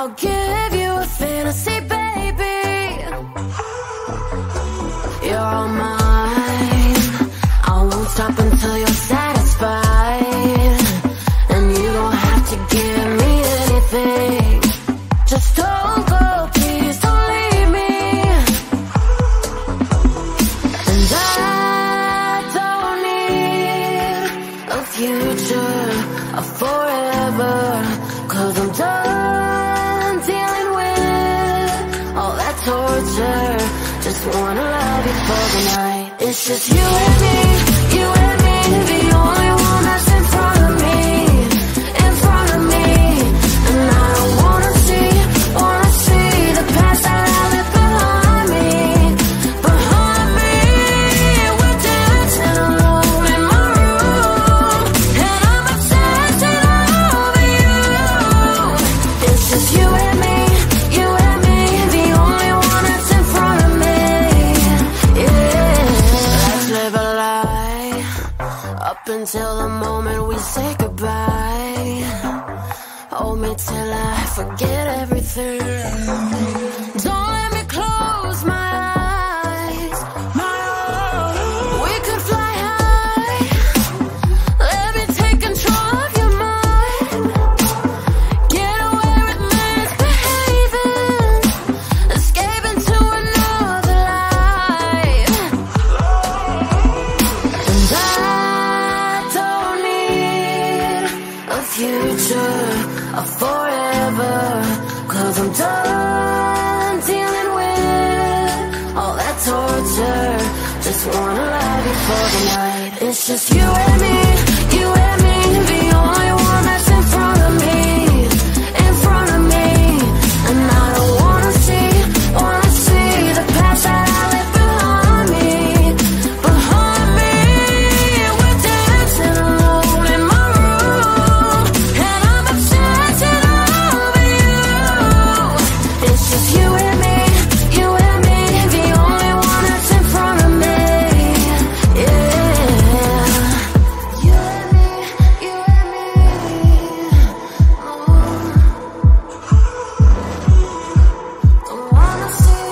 I'll give you a fantasy, baby. You're all mine. I won't stop until you're satisfied. And you don't have to give me anything. Just don't go, please don't leave me. And I don't need a future, a forever. 'Cause I'm done dealing with all that torture. Just wanna love you for the night. It's just you and me, the only one that's in front of me, in front of me. And I don't wanna see the past that I left behind me, behind me. We're dancing alone in my room, and I'm obsessing over you. It's just you and me, the only one that's in front of me. Yeah, let's live a lie up until the moment we say goodbye. Hold me till I forget everything. Don't let me close my eyes, we could fly high. Let me take control of your mind. Get away with misbehaving, escape into another life. And I don't need a future, a forever. 'Cause I'm done dealing with all that torture. Just wanna love you for the night. It's just you and me, the only one that's in front of me, in front of me. And I don't wanna see the past that I left behind me, behind me. We're dancing alone in my room, and I'm obsessing over you. It's just you and me, the only one that's in front of me. Yeah, you and me, oh. Don't wanna see,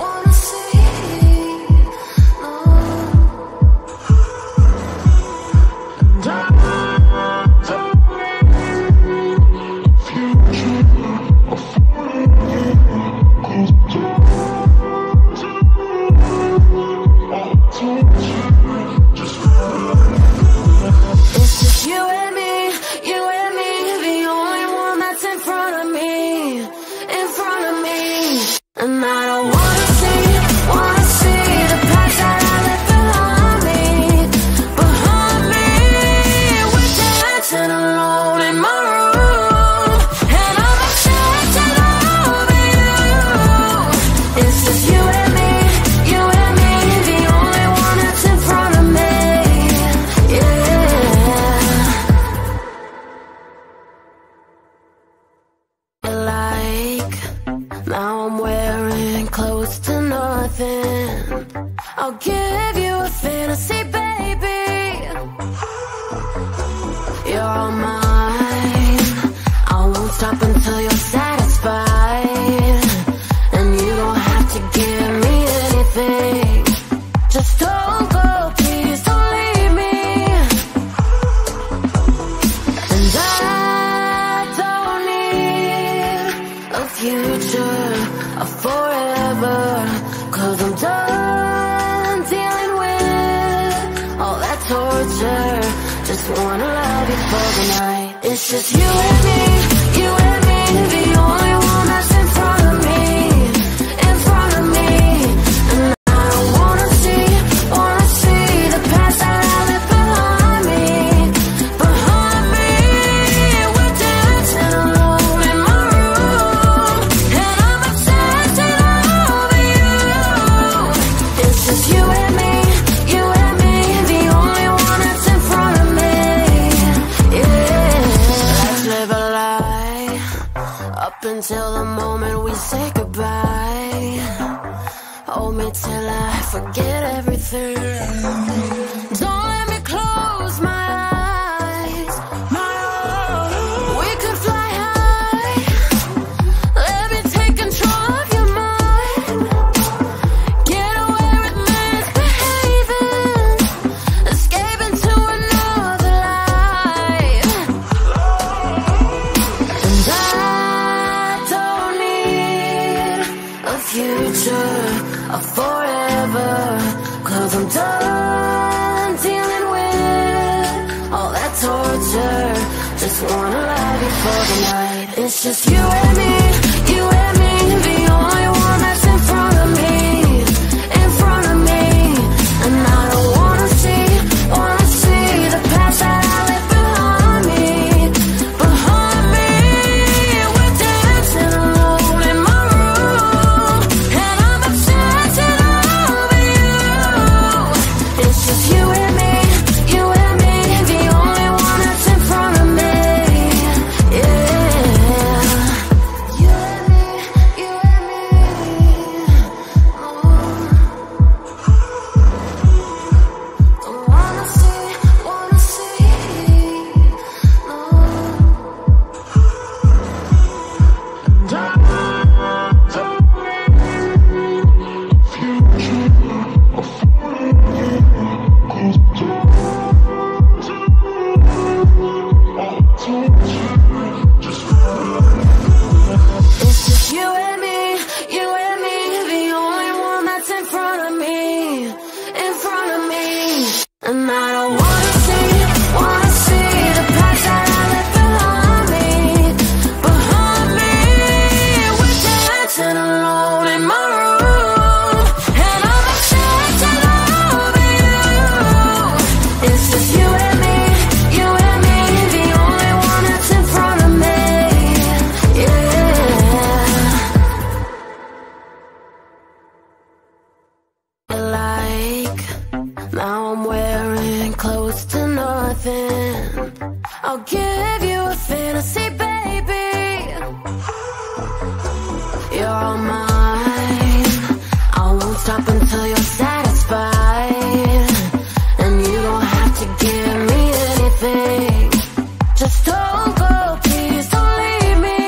It's just you and me, the only one that's in front of me, in front of me. And I don't wanna see the past that I left behind me, behind me. We're dancing alone in my room, and I'm obsessing over you. It's just you and me, the only one that's in front of me. Like, now I'm wearing close to nothing. I'll give you a fantasy, baby. You're all mine. I won't stop until you're satisfied. And you don't have to give me anything. Just don't go, please don't leave me. And I don't need a future, a forever. 'Cause I'm done dealing with all that torture. Just wanna love you for the night. It's just you and me, the only one that's in front of me, in front of me. And I don't wanna see the past that I left behind me, behind me. We're dancing alone in my room, and I'm obsessing over you. It's just you and me, the only one that's in front of me. Yeah, let's live a lie up until the moment we say goodbye. Hold me till I forget everything. Don't let me close my eyes, we could fly high. just wanna love you for the night. It's just you and me, you and me, the only one that's in front of me, in front of me. And I don't wanna see the past that I left behind me, behind me. We're dancing alone in my room, and I'm obsessing over you. It's just you and me, you and me, the only one that's in front of me. Yeah, you and me, you and me. Don't wanna see, no. It's just you and me, the only one that's in front of me, in front of me. And I don't wanna see the past that I left behind me, behind me. We're dancing alone in my room, and I'm obsessing over you. It's just you and me, the only one that's in front of me. Yeah. Like, now I'm wearing close to nothing. I'll give you a fantasy, baby. You're all mine. I won't stop until you're satisfied. And you don't have to give me anything. Just don't go, please don't leave me.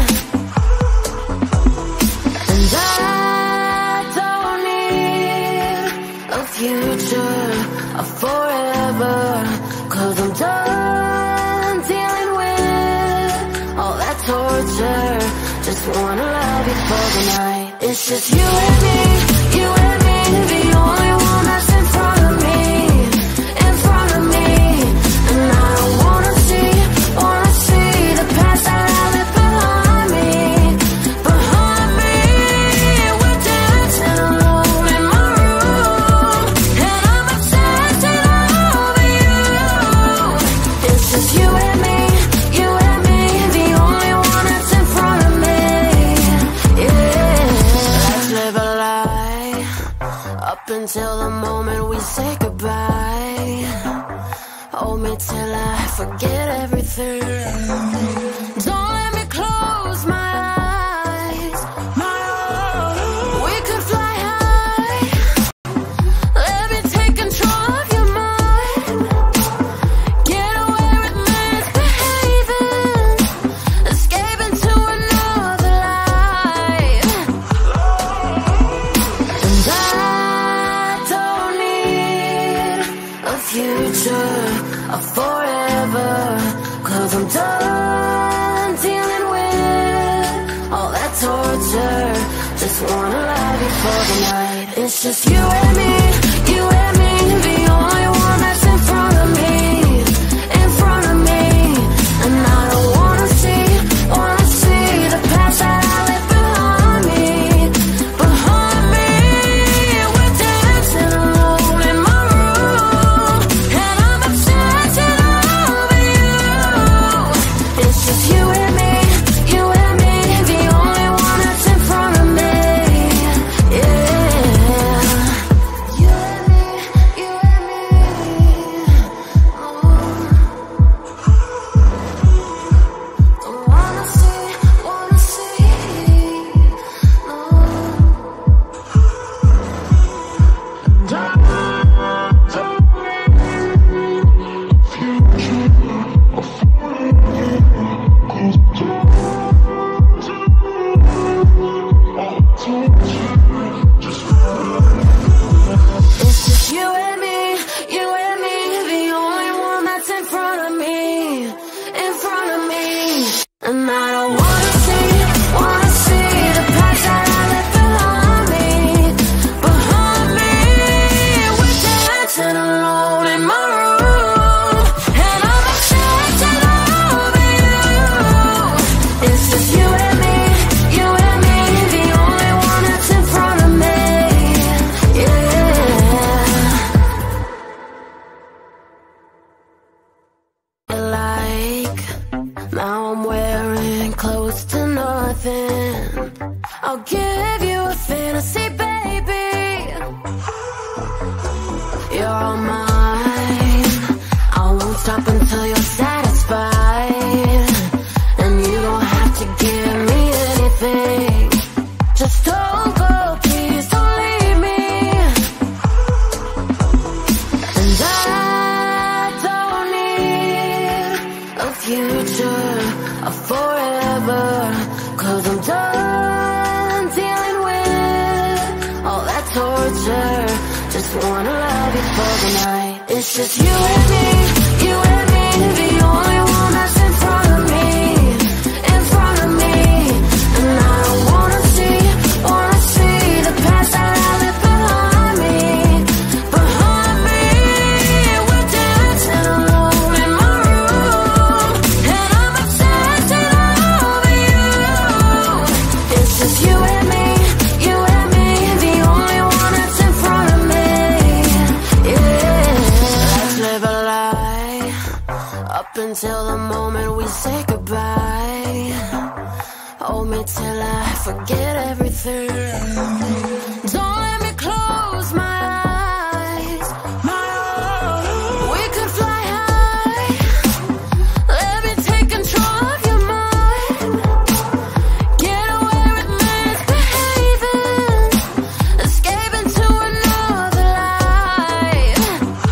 And I don't need a future, a forever, 'cause I'm done dealing with all that torture. Just wanna love you for the night. It's just you and me, the only one that's in front of me, in front of me. And I don't wanna see the past that I left behind me, behind me. We're dancing alone in my room, and I'm obsessing over you. It's just you and me, the only one that's in front of me. Yeah, let's live a lie up until the moment we say goodbye. Hold me till I forget everything. Don't let me close my eyes, we could fly high. Let me take control of your mind. Get away with misbehaving, escape into another life. And I don't need a future, a forever, 'cause I'm done dealing with all that torture. Just wanna love you for the night. It's just you and me, the only one that's in front of me, in front of me. And I don't wanna see the past that I left behind me, behind me. We're dancing alone in my room, and I'm obsessing over you. It's just you and me, the only one that's in front of me. Yeah. I'll give you a fantasy, baby. You're all mine. I won't stop until you're satisfied. And you don't have to give me anything. Just don't go, please don't leave me. And I don't need a future, a forever. 'Cause I'm done dealing with all that torture. Just wanna love you for the night. It's just you and me, the only one that's in front of me, in front of me. And I don't wanna see the past that I left behind me, behind me. We're dancing alone in my room, and I'm obsessing over you. It's just you and me, the only one that's in front of me. Yeah, let's live a lie up until the moment we say goodbye. Hold me till I forget everything. Don't let me close my eyes, we could fly high. Let me take control of your mind. Get away with misbehaving, escape into another life.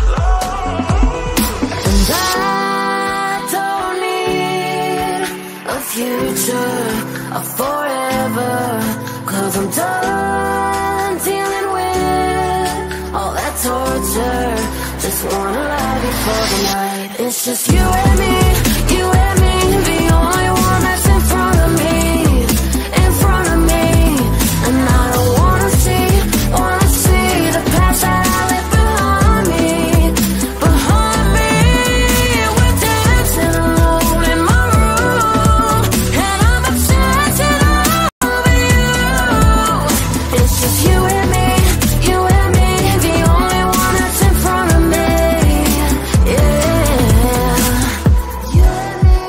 And I don't need a future, a forever. 'Cause I'm done dealing with all that torture. Just wanna love you for the night. It's just you and me, the only one that's in front of me, in front of me. And I don't wanna see the past that I left behind me, behind me. We're dancing alone in my room, and I'm obsessing over you. It's just you and me, the only one that's in front of me. Yeah, you and me,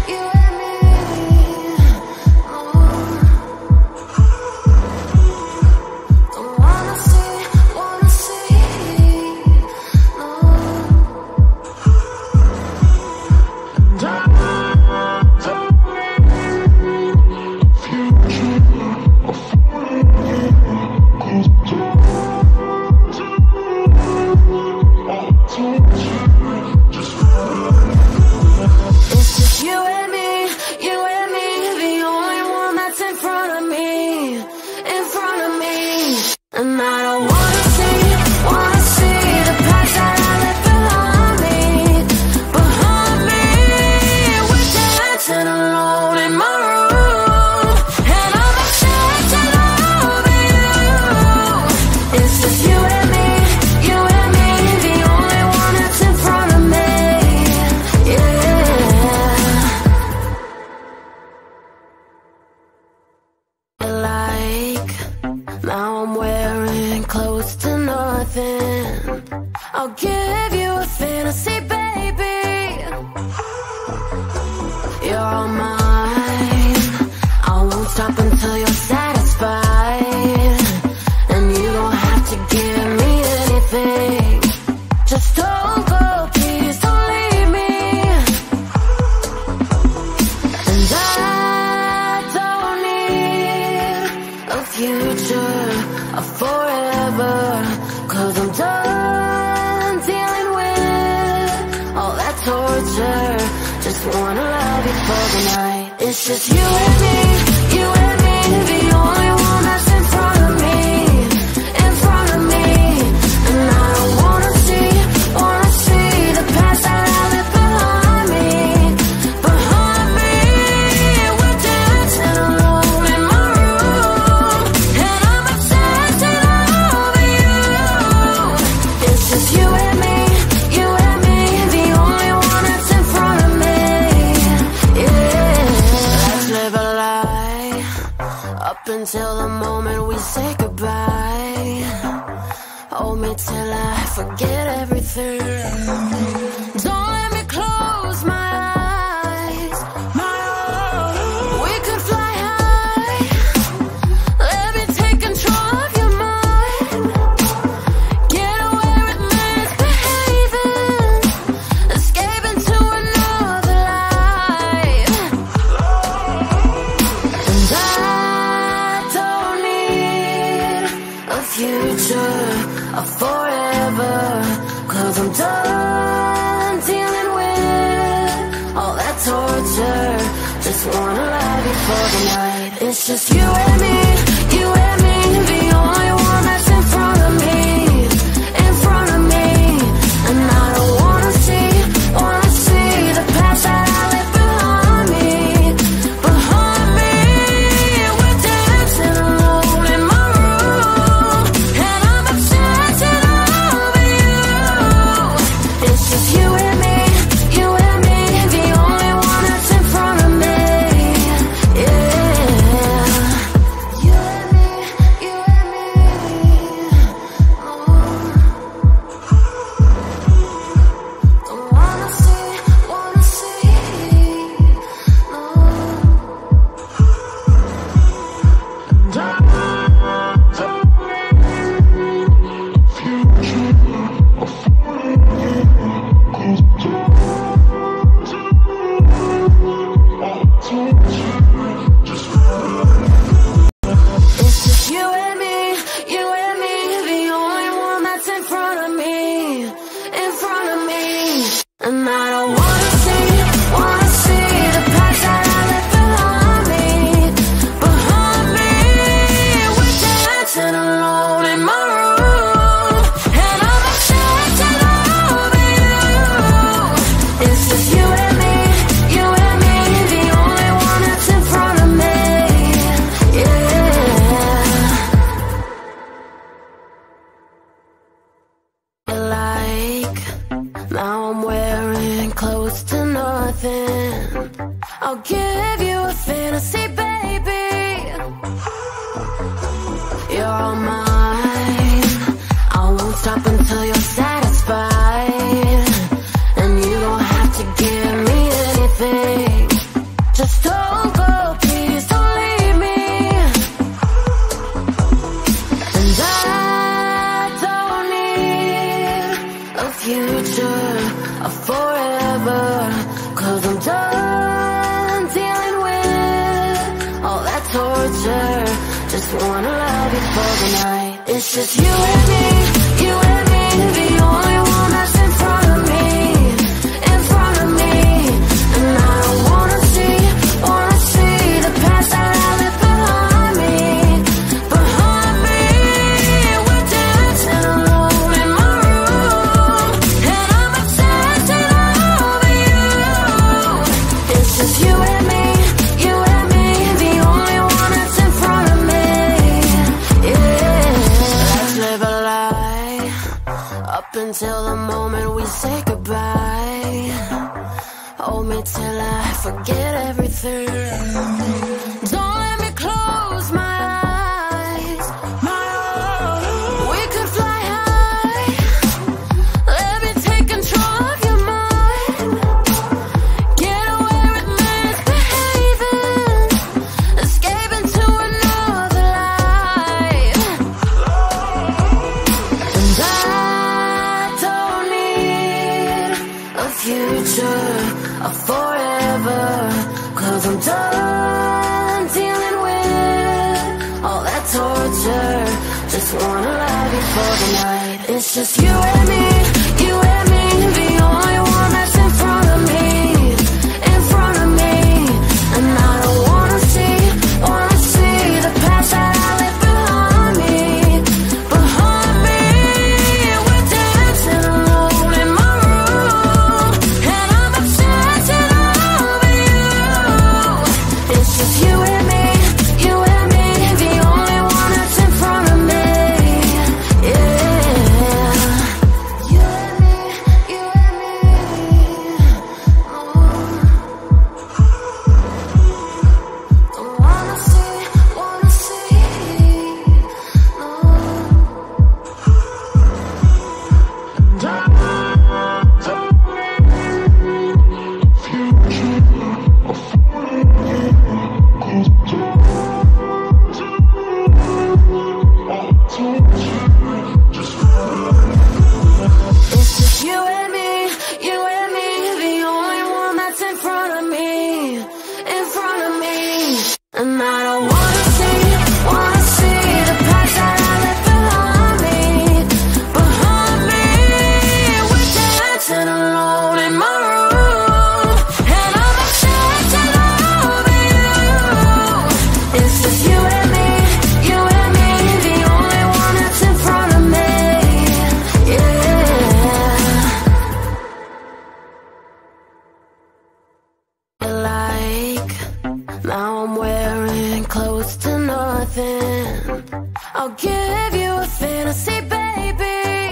oh. Don't wanna see, It's just you and me, the only one that's in front of me, in front of me. And I don't wanna see the past that I left behind me, behind me. We're dancing alone in my room, and I'm obsessing over you. It's just you and me, the only one that's in front of me. Yeah, like now I'm wearing close to nothing. I'll give you a fantasy, baby. You're all mine. I won't stop until you're satisfied. And you don't have to give me anything. Just don't go, please don't leave me. And I don't need a future, a forever. 'Cause I'm done dealing with all that torture. Just wanna love you for the night. It's just you and me, the only one that's in front of me, in front of me. And I don't wanna see the past that I left behind me, behind me. We're dancing alone in my room, and I'm obsessing over you. It's just you and me, the only one that's in front of me. Yeah, let's live a lie up until the moment we say goodbye. Hold me till I forget everything. Don't let me close my eyes, we could fly high. just wanna love you for the night. It's just you and me, you and me, the only one that's in front of me, in front of me. And I don't wanna see the past that I left behind me, behind me. We're dancing alone in my room, and I'm obsessing over you. It's just you and me, you and me, the only one that's in front of me. Yeah, you and me, you and me. Oh. Don't wanna see, it's just you and me, the only one that's in front of me, in front of me. And I don't wanna see the past that I left behind me, behind me. We're dancing alone in my room, and I'm obsessing over you. It's just you and me, the only one that's in front of me. Like, now I'm wearing close to nothing. I'll give you a fantasy, baby. You're all mine. I won't stop until you're satisfied. And you don't have to give me anything. Just don't go, please don't leave me. And I don't need a future, a forever, 'cause I'm done dealing with all that torture. Just wanna love you for the night. It's just you and me, the only one that's in front of me, in front of me. And I don't wanna see the past that I left behind me, behind me. We're dancing alone in my room, and I'm obsessing over you. It's just you and me, the only one that's in front of me. Yeah, let's live a lie up until the moment we say goodbye. Hold me till I forget everything. Don't let me close my eyes. We could fly high. Let me take control of your mind. Get away with misbehaving. Escape into another life. And I don't need a future, a forever, 'cause I'm done dealing with all that torture. Just wanna love you for the night. It's just you and me, the only one that's in front of me, in front of me. And I don't wanna see the past that I left behind me, behind me. We're dancing alone in my room, and I'm obsessing over you. It's just you and me, the only one that's in front of me. Yeah, you and me, everything. I'll give you a fantasy, baby.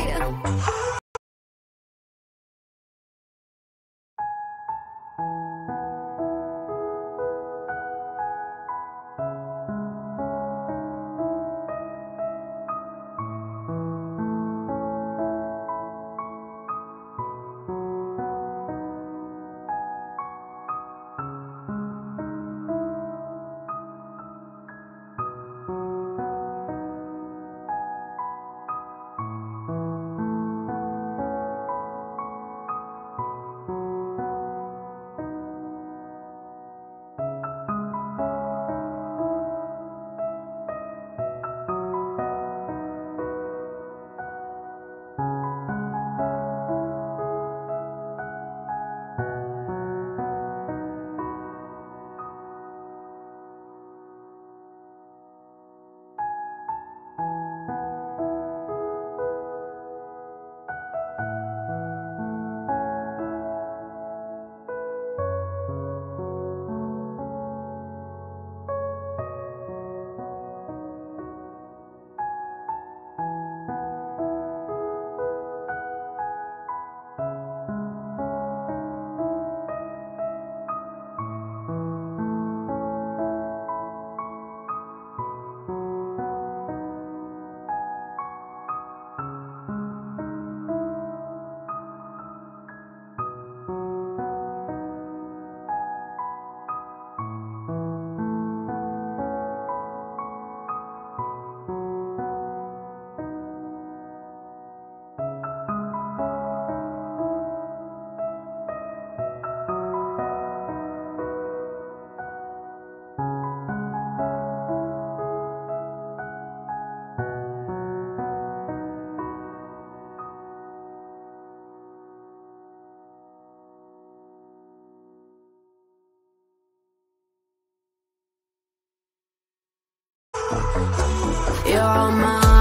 You're all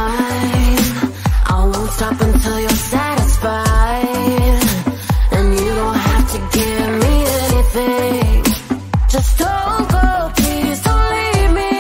mine. I won't stop until you're satisfied. And you don't have to give me anything. Just don't go, please don't leave me.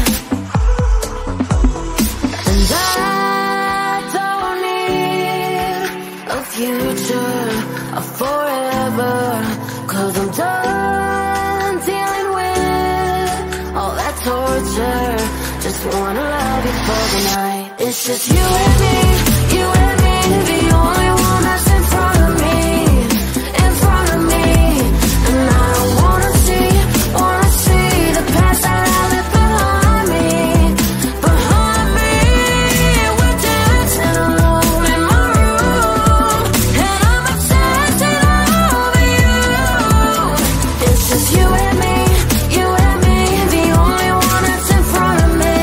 And I don't need a future, a forever, 'cause I'm done dealing with all that torture. Just wanna love you for the night. It's just you and me, the only one that's in front of me, in front of me. And I don't wanna see the past that I left behind me, behind me. We're dancing alone in my room, and I'm obsessing over you. It's just you and me, the only one that's in front of me.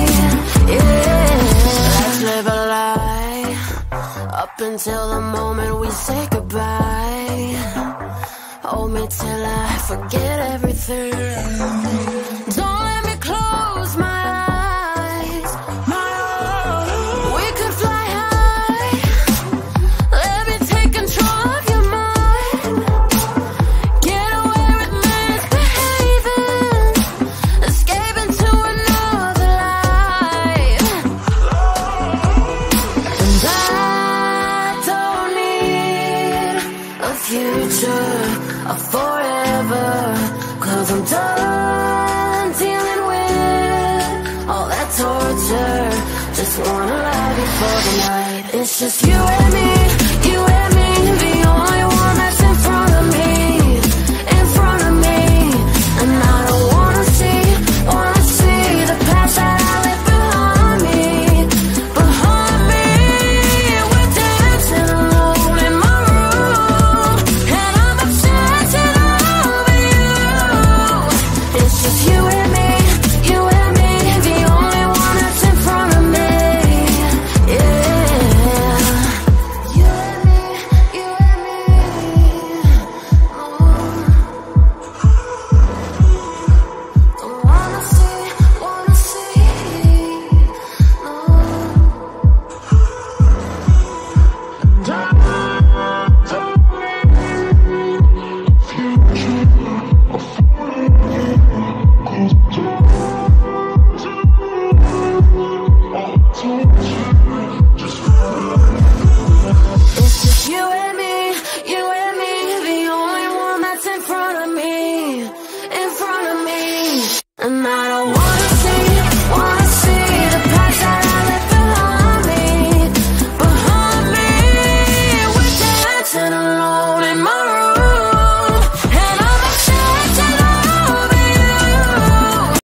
Up until the moment we say goodbye. Hold me till I forget everything. Don't let me close my eyes, we could fly high. Let me take control of your mind. Get away with misbehaving, escape into another life. And a future, a forever, 'cause I'm done dealing with all that torture. Just wanna love you for the night. It's just you and me.